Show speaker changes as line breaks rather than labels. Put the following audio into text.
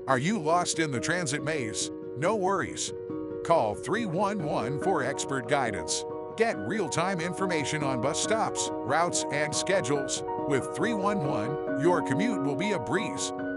Are you lost in the transit maze? No worries. Call 311 for expert guidance. Get real-time information on bus stops, routes, and schedules. With 311, your commute will be a breeze.